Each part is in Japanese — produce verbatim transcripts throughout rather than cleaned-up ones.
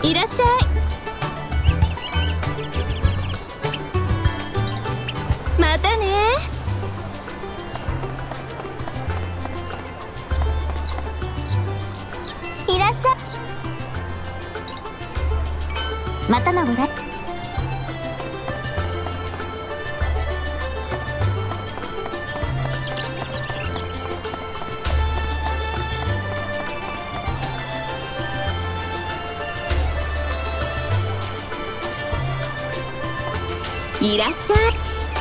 いらっしゃい。またね。 いらっしゃい。またのご来。 いらっしゃい。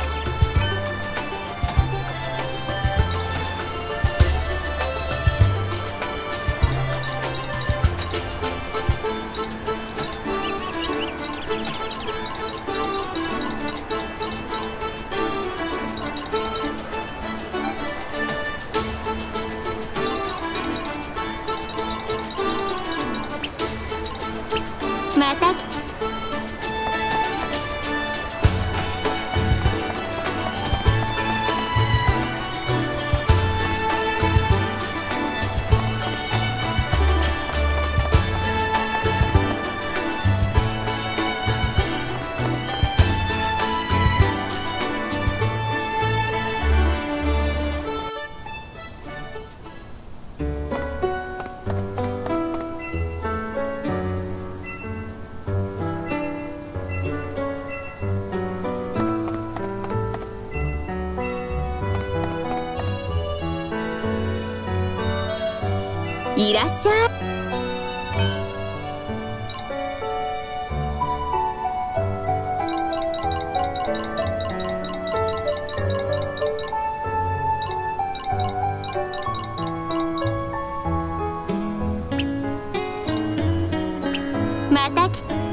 また来て。いらっしゃい。また来て。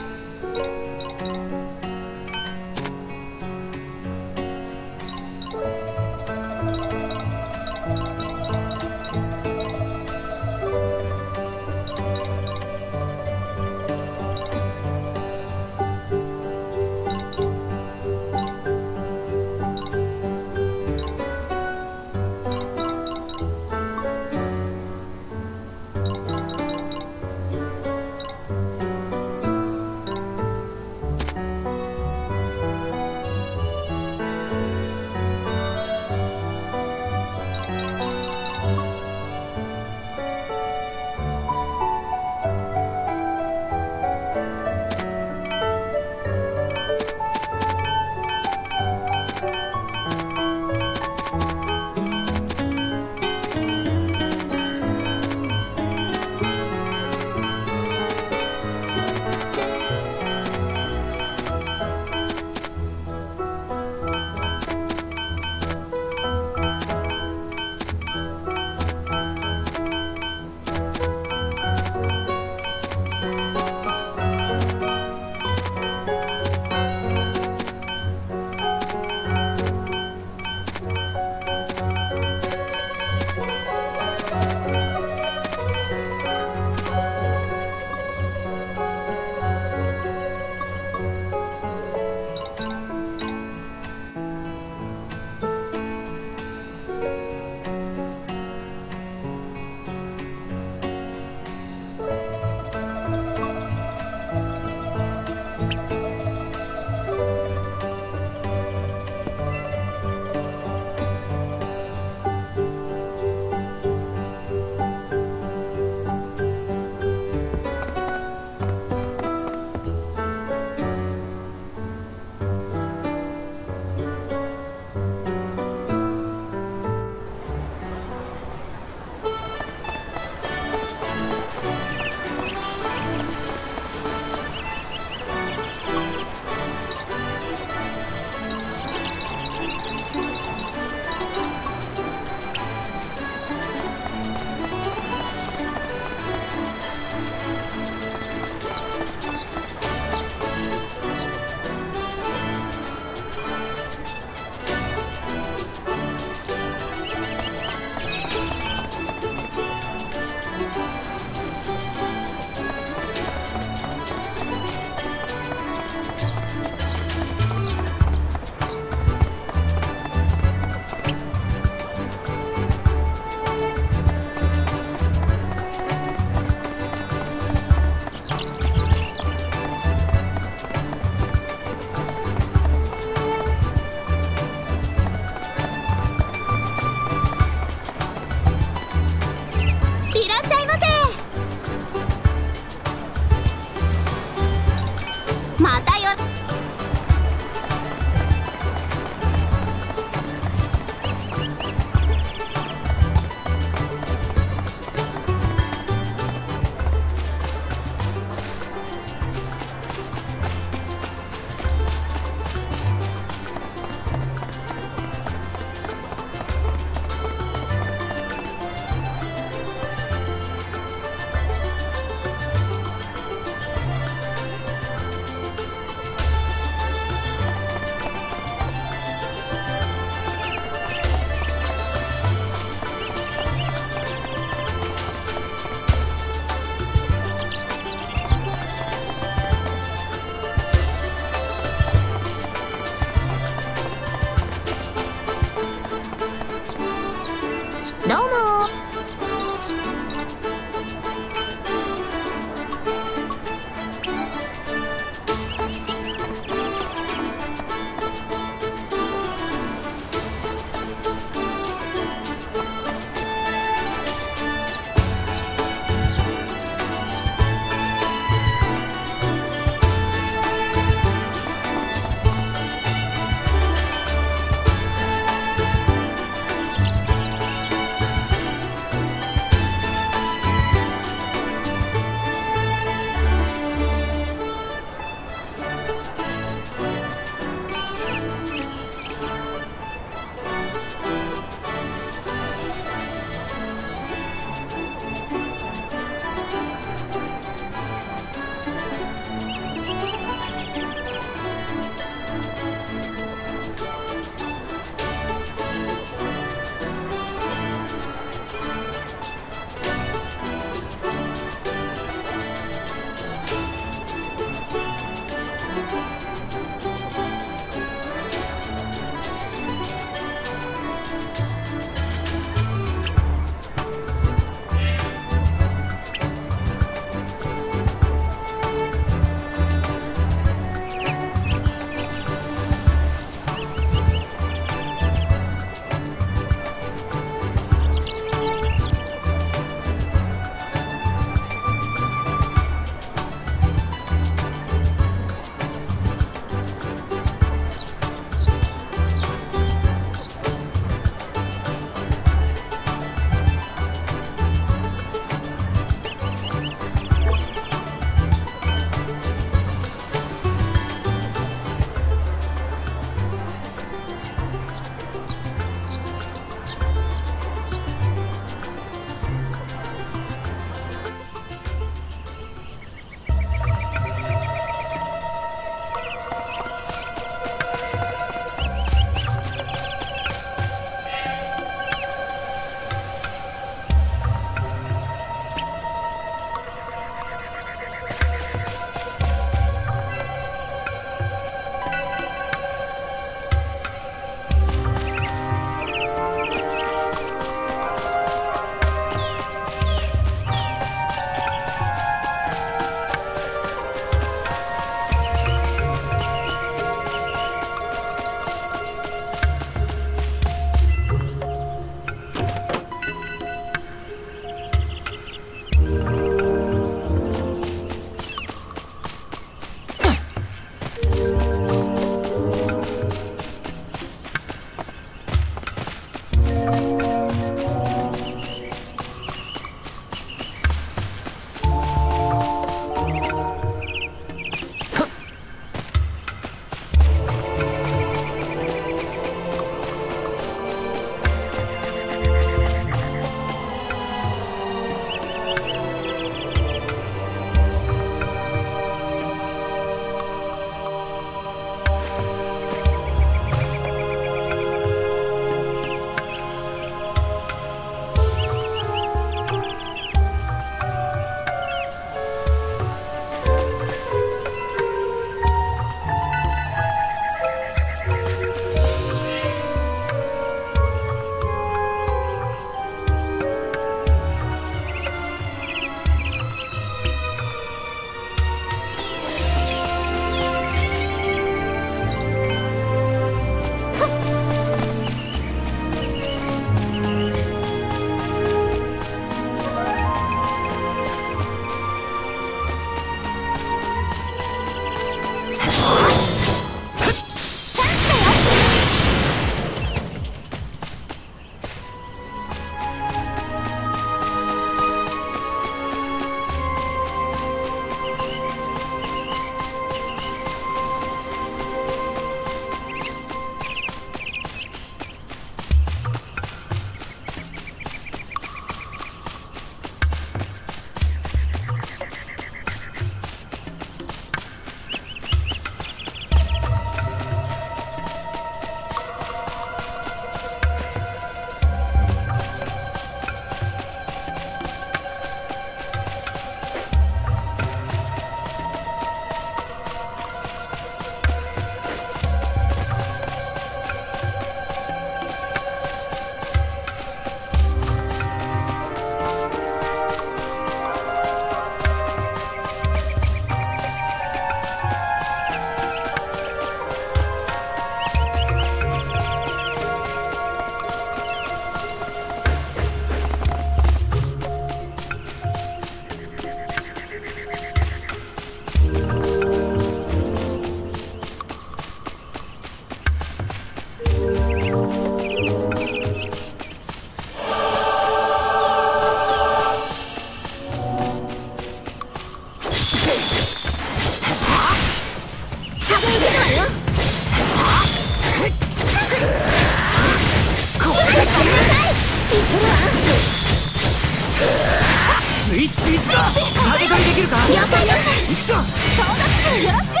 スイッチミスだ。影取りできるか。 了解了解。 行くぞ。 ソーダスプーンよろしく。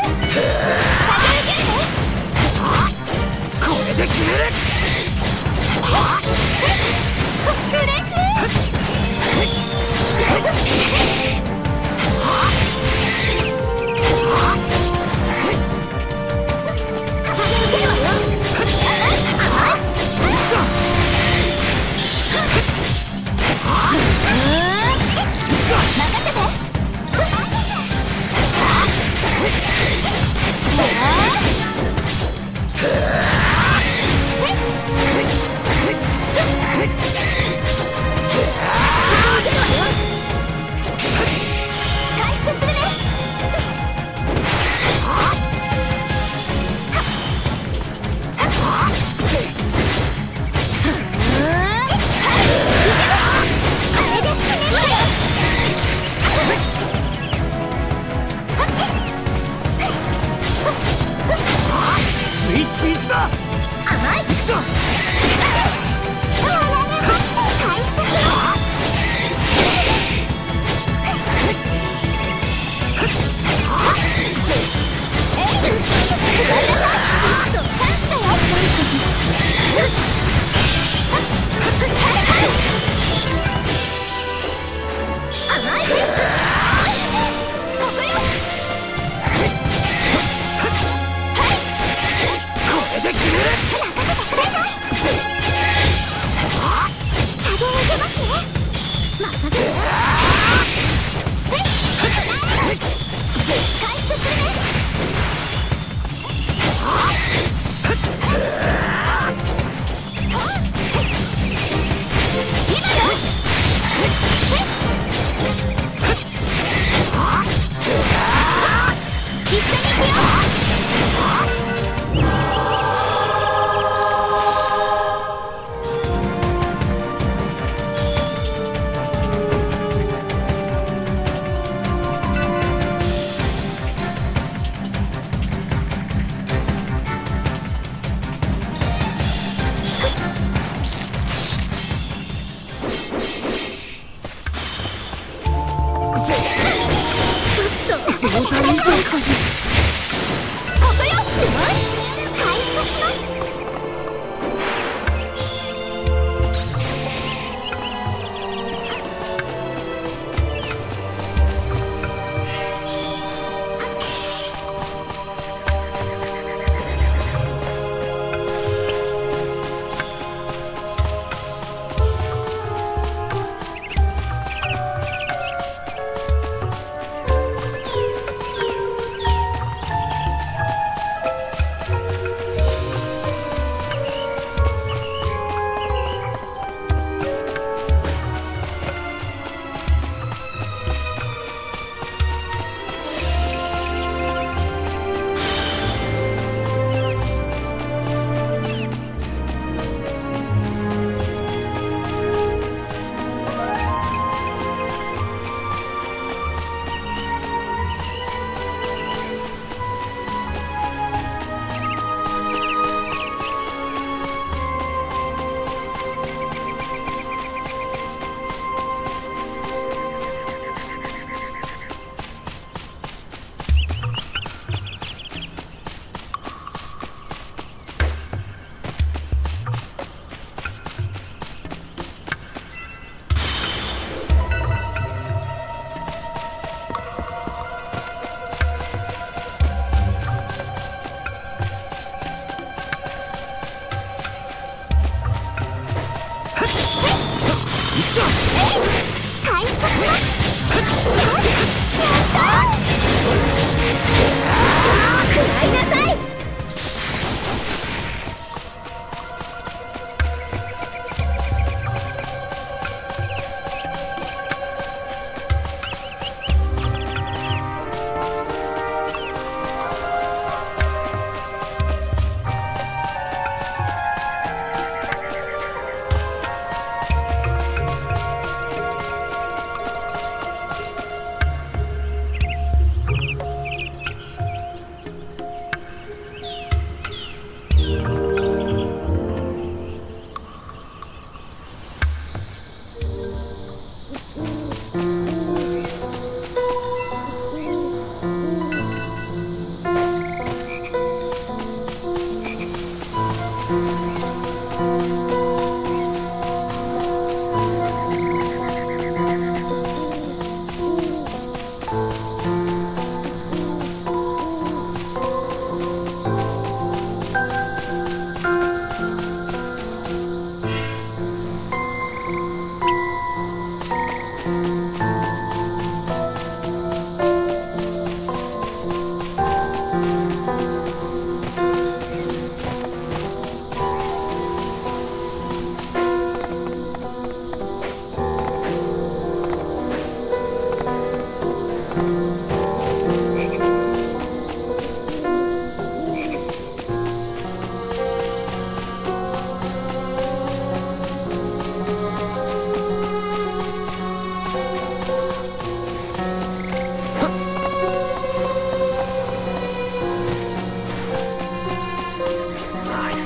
これで決める。 嬉しい。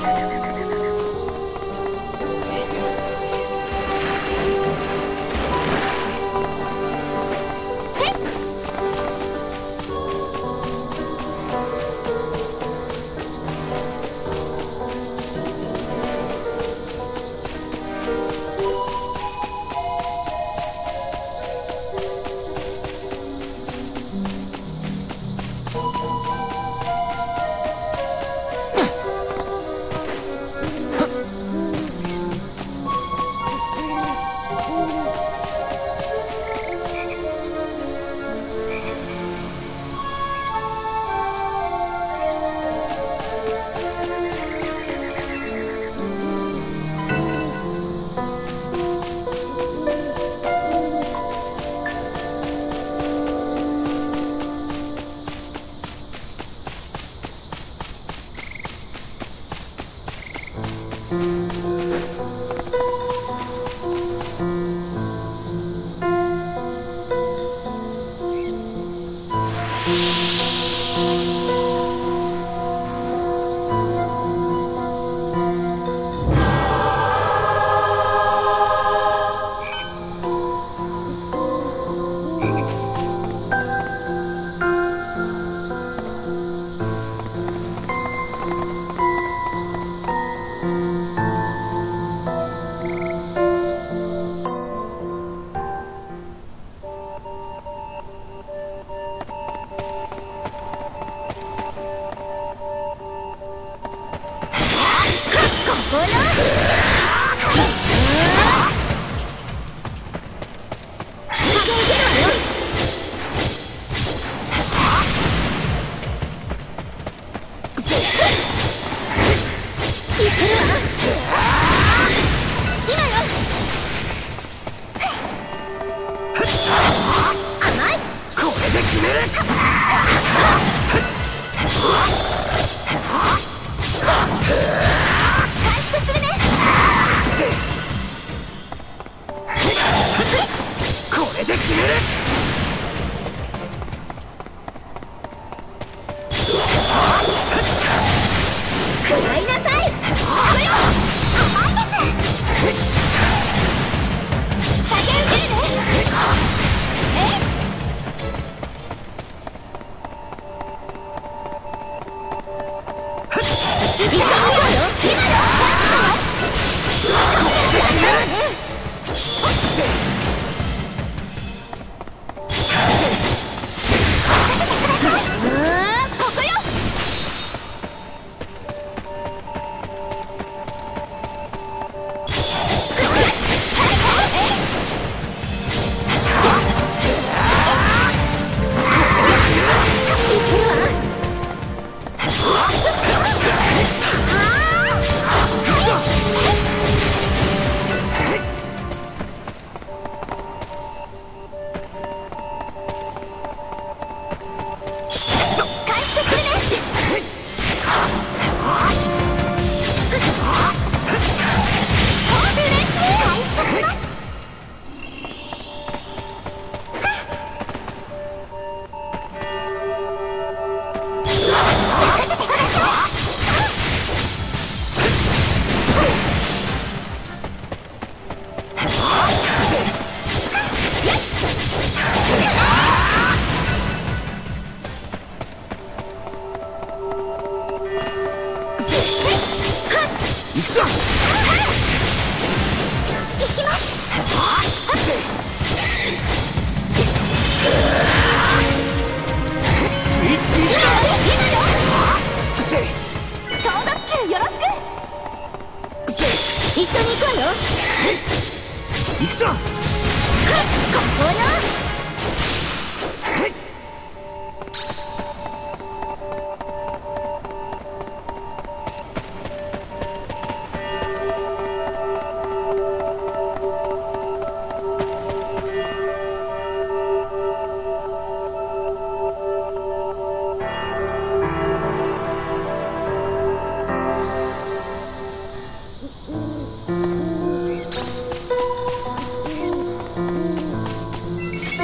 こ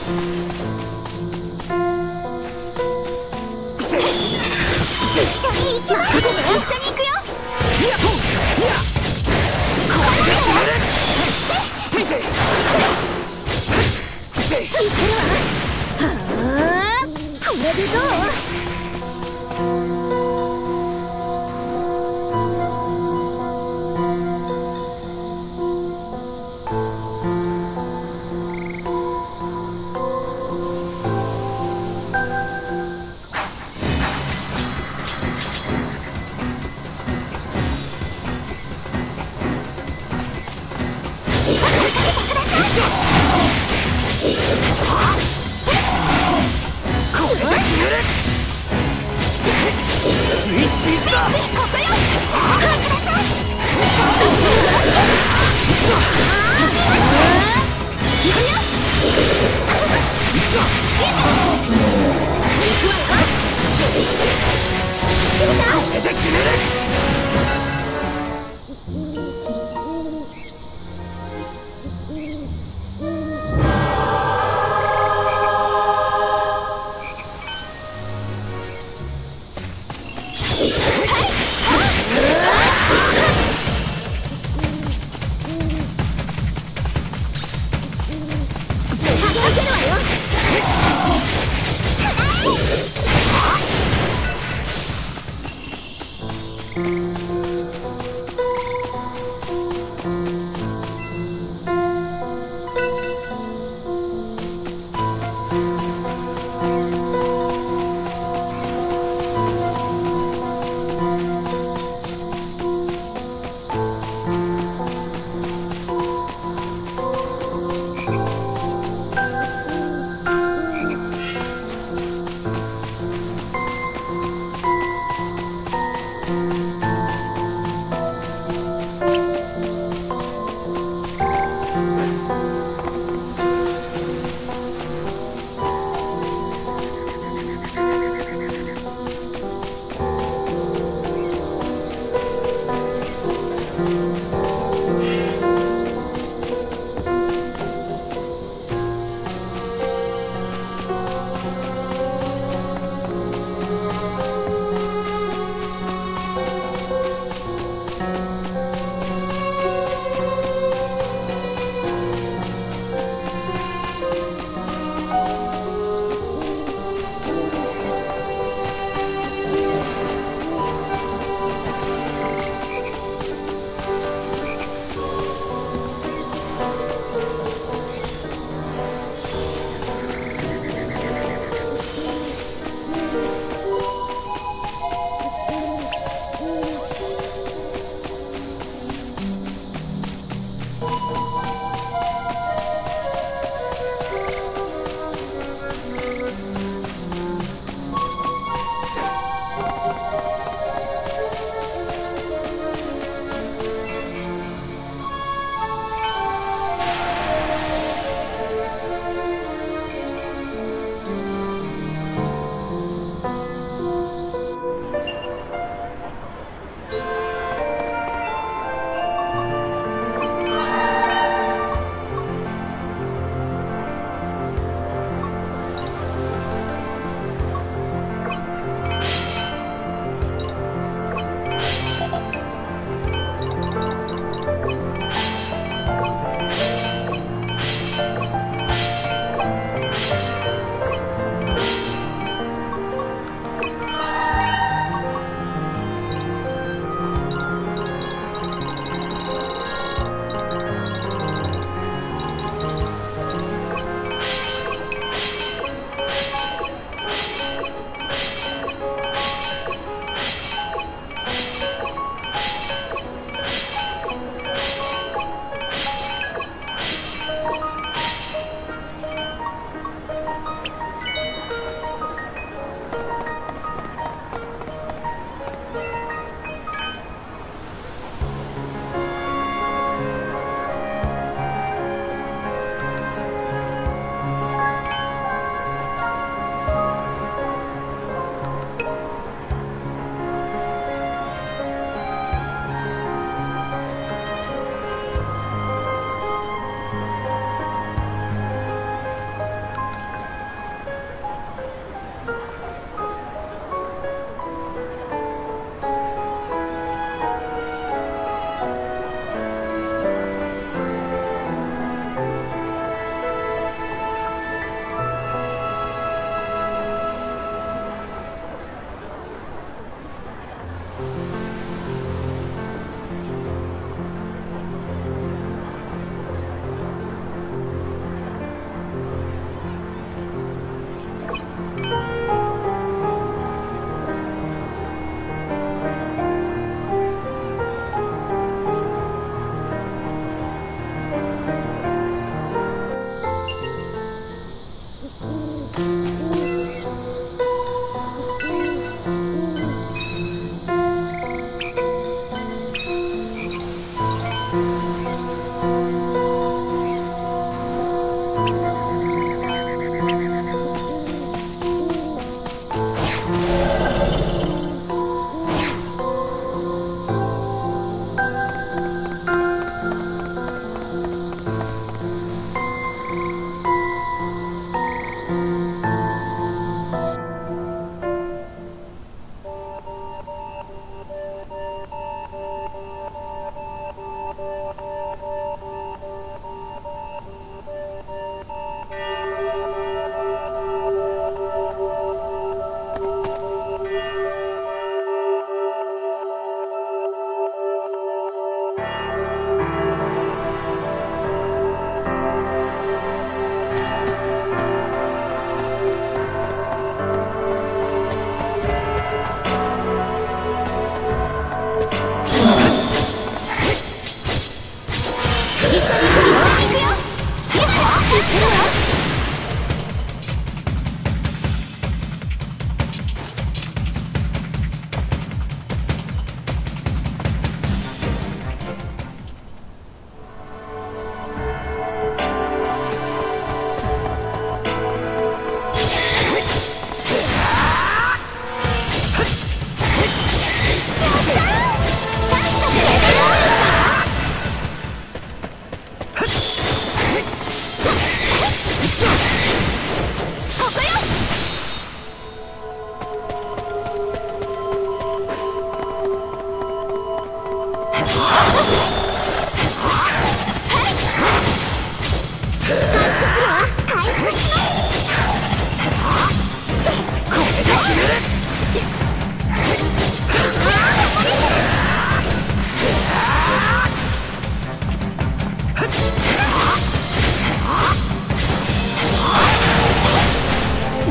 一緒に行きます。一緒に行くよ。 いやといやこれで決めるていていてい行くわ。はあ、これでどう？ これで決める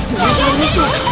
つながりましょうか。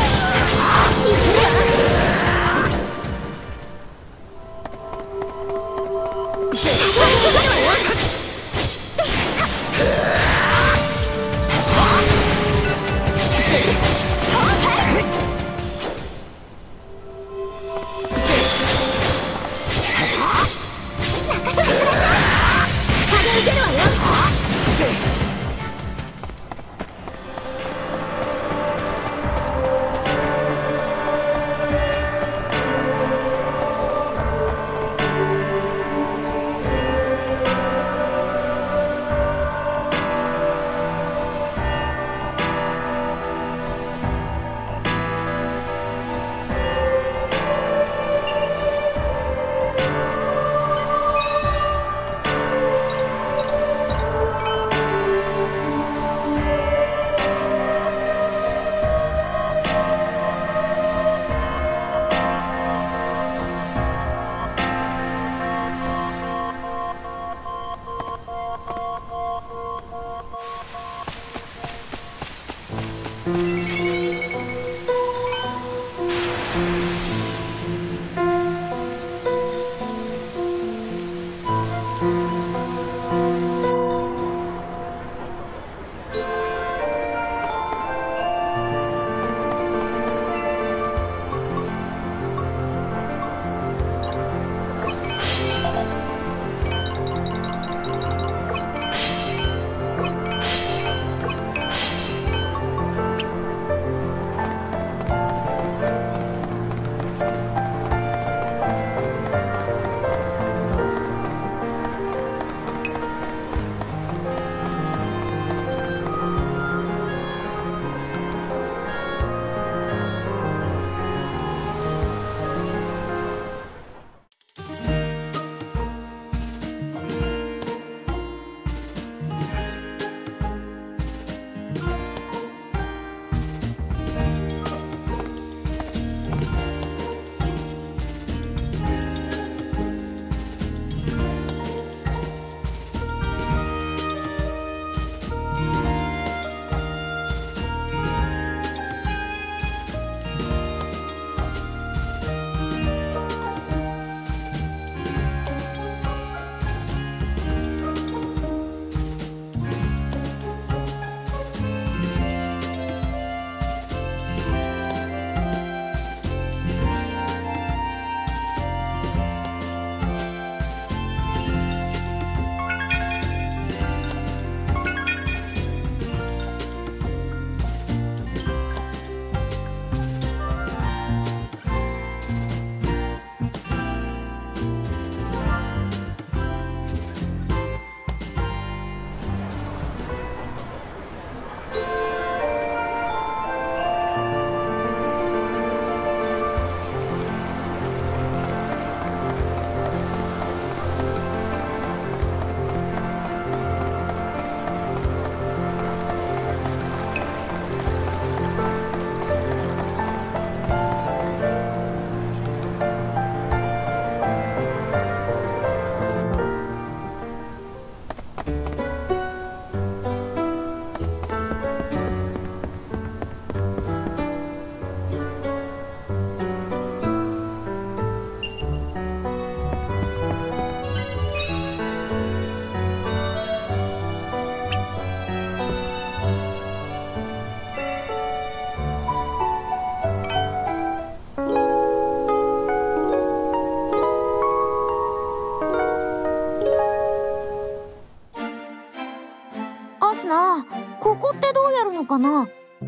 ここってどうやるのかな。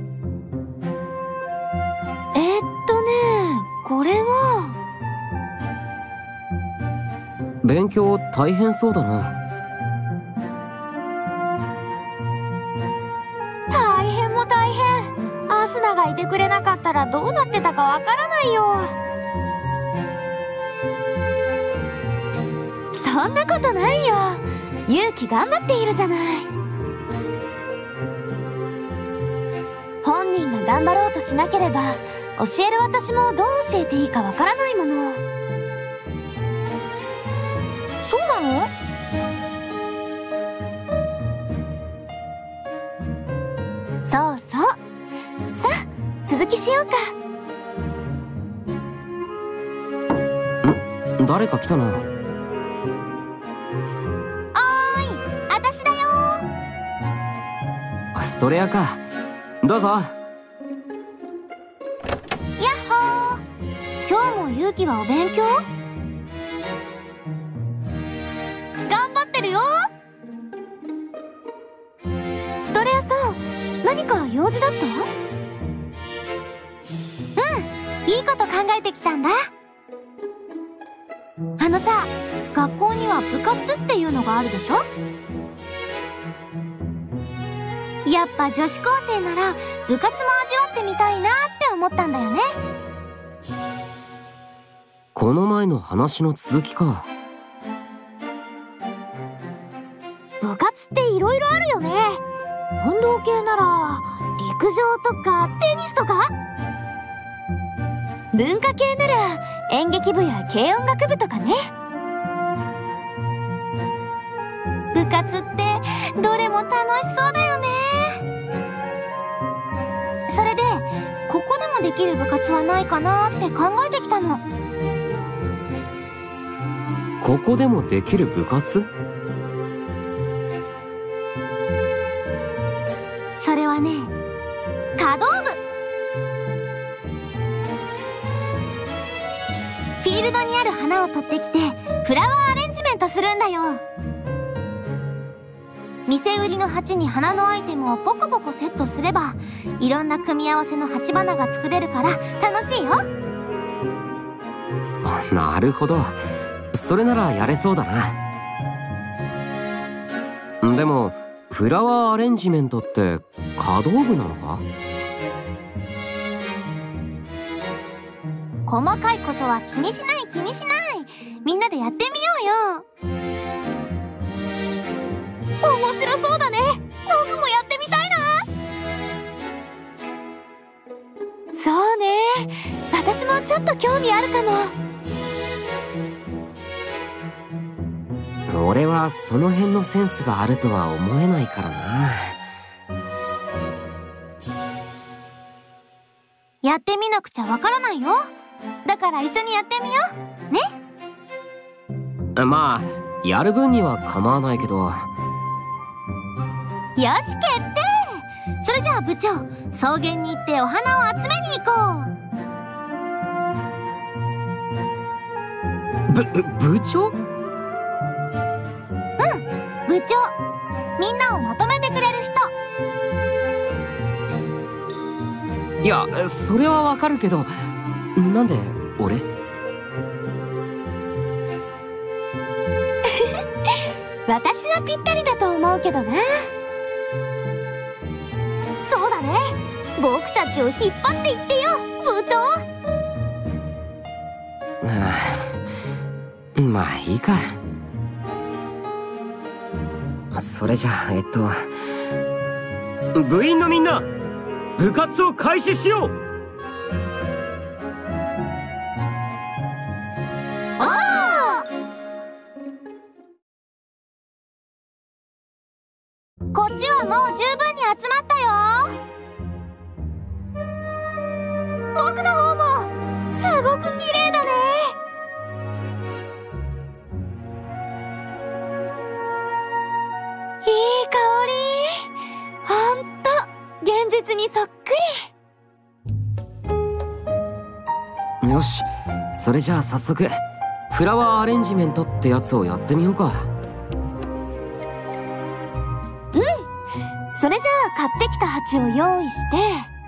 えっとね、これは勉強大変そうだな。 大変も大変。アスナがいてくれなかったらどうなってたかわからないよ。そんなことないよ。勇気頑張っているじゃない。本人が頑張ろうとしなければ教える私もどう教えていいかわからないもの。そうなの？そうそう。さあ続きしようか。 ん？誰か来たな。 おーい、あたしだよー。 ストレアか。どうぞ。 やっほー。今日もゆうきはお勉強？頑張ってるよ。ストレアさん、何か用事だった？うん、いいこと考えてきたんだ。あのさ、学校には部活っていうのがあるでしょ？やっぱ女子高生なら部活も味わってみたいなって思ったんだよね。 この前の話の続きか。 部活っていろいろあるよね。運動系なら陸上とかテニスとか、文化系なら演劇部や軽音楽部とかね。部活ってどれも楽しそうだよね。それでここでもできる部活はないかなって考えてきたの。 ここでもできる部活？ それはね、華道部。フィールドにある花を取ってきてフラワーアレンジメントするんだよ。店売りの鉢に花のアイテムをポコポコセットすればいろんな組み合わせの鉢花が作れるから楽しいよ。 なるほど、それならやれそうだな。でもフラワーアレンジメントって華道部なのか？ 細かいことは気にしない気にしない。みんなでやってみようよ。面白そうだね。僕もやってみたいな。そうね、私もちょっと興味あるかも。 俺はその辺のセンスがあるとは思えないからな。 やってみなくちゃわからないよ。だから一緒にやってみようね。 まあやる分には構わないけど。 よし、決定。それじゃあ部長、草原に行ってお花を集めに行こう。ぶ部長？ 部長、みんなをまとめてくれる人。いや、それはわかるけど、なんで俺？ 私はぴったりだと思うけどな。そうだね、僕たちを引っ張っていってよ、部長。 ああ、まあいいか。それじゃあえっと部員のみんな、部活を開始しよう。 おー！こっちはもう十分に集まったよ。僕の方もすごく綺麗だね。いい香り。ほんと現実にそっくり。 よし、それじゃあ早速フラワーアレンジメントってやつをやってみようか。 うん、それじゃあ買ってきた鉢を用意して、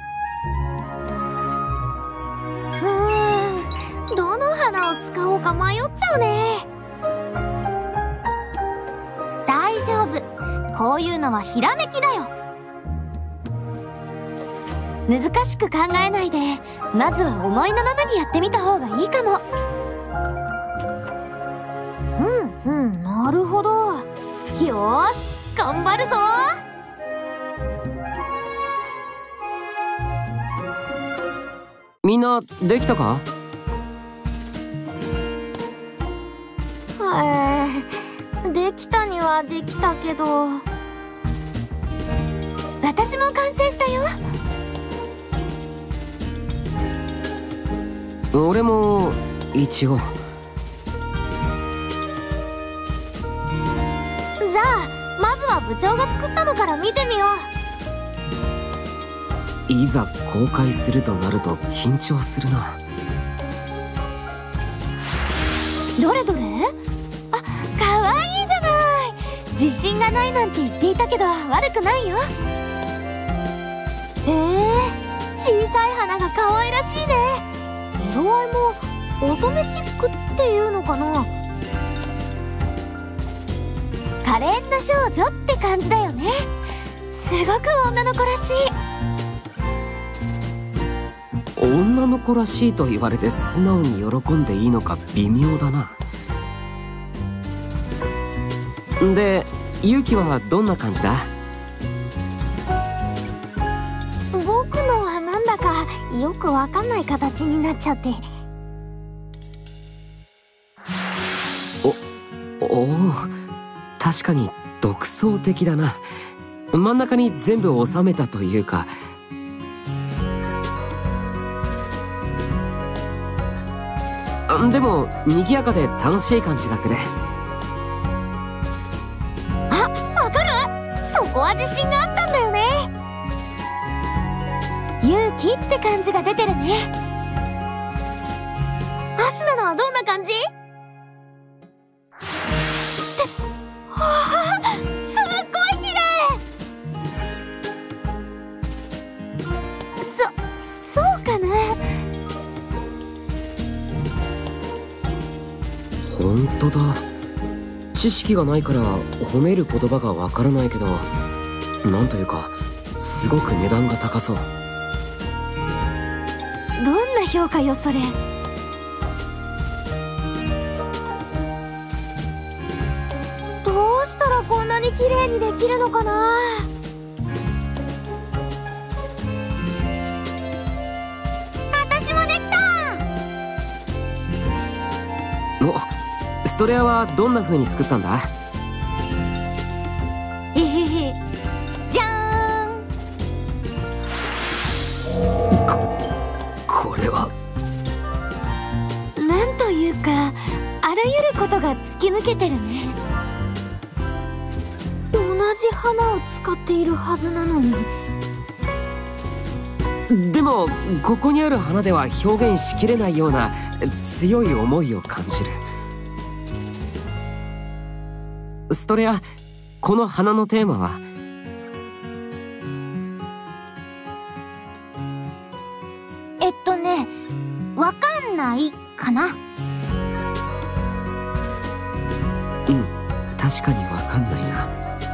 うーん、どの花を使おうか迷っちゃうね。大丈夫、こういうのはひらめきだよ。難しく考えないで、まずは思いのままにやってみた方がいいかも。うんうん、なるほど。よーし、頑張るぞ。 みんなできたか？ えー、できたにはできたけど。私も完成したよ。 俺も一応。 じゃあまずは部長が作ったのから見てみよう。いざ公開するとなると緊張するな。 どれどれ？あ、かわいいじゃない。自信がないなんて言っていたけど悪くないよ。へえ、小さい花が可愛らしいね。色合いも乙女チックっていうのかな。可憐な少女って感じだよね。すごく女の子らしい。 女の子らしいと言われて素直に喜んでいいのか微妙だな。で、ユウキはどんな感じだ？ 僕のはなんだかよくわかんない形になっちゃって。 お、おお、確かに独創的だな。真ん中に全部収めたというか。でも賑やかで楽しい感じがする。 あ、わかる？そこは自信があったんだよね。勇気って感じが出てるね。アスナのはどんな感じ？って、はあ、すっごい綺麗。そ、そうかな。 本当だ。知識がないから褒める言葉がわからないけど、なんというかすごく値段が高そう。 どんな評価よそれ。どうしたらこんなに綺麗にできるのかな。私もできた。 お、ストレアはどんな風に作ったんだ？ えへへ、じゃーん。 こ、これはなんというかあらゆることが突き抜けてるね。同じ花を使っているはずなのに。 でもここにある花では表現しきれないような強い思いを感じる。ストレア、この花のテーマは？ えっとね、わかんないかな。 うん、確かにわかんないな。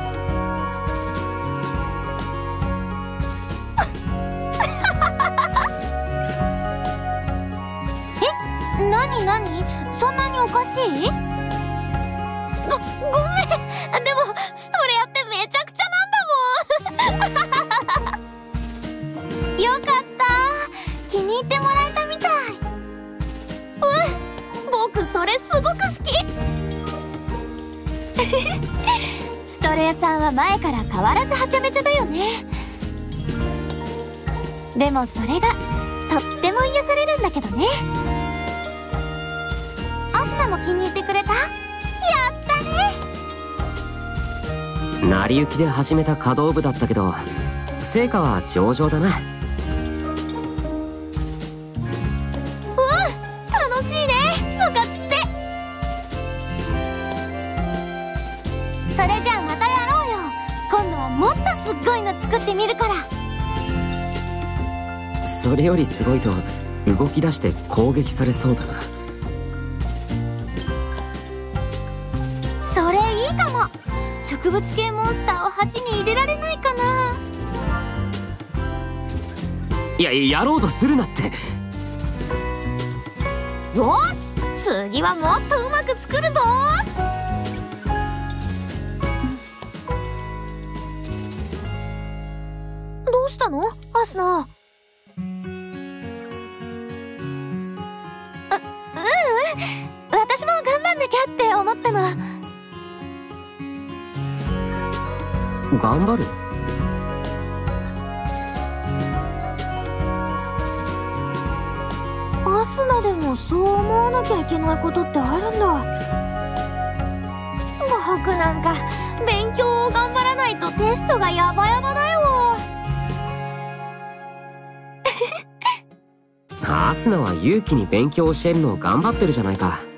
え、なになに？そんなにおかしい？ご、ごめん。でもストレアってめちゃくちゃなんだもん。よかった。気に入ってもらえたみたい。うん、僕それすごく好き。ストレアさんは前から変わらずはちゃめちゃだよね。でもそれがとっても癒されるんだけどね。アスナも気に入ってくれた？やったね。 成り行きで始めた華道部だったけど成果は上々だな。 楽しいね、部活って。それじゃあまたやろうよ。今度はもっとすっごいの作ってみるから。 それよりすごいと動き出して攻撃されそうだな。 それいいかも。植物系モンスターを鉢に入れられないかな。 いや、やろうとするなって。 よし、次はもっとうまく作るぞ。どうしたの、アスナ？う、ううん、私も頑張んなきゃって思ったの。 頑張る？ アアスナでもそう思わなきゃいけないことってあるんだ。僕なんか勉強を頑張らないとテストがヤバヤバだよ。 アスナは勇気に勉強を教えるのを頑張ってるじゃないか。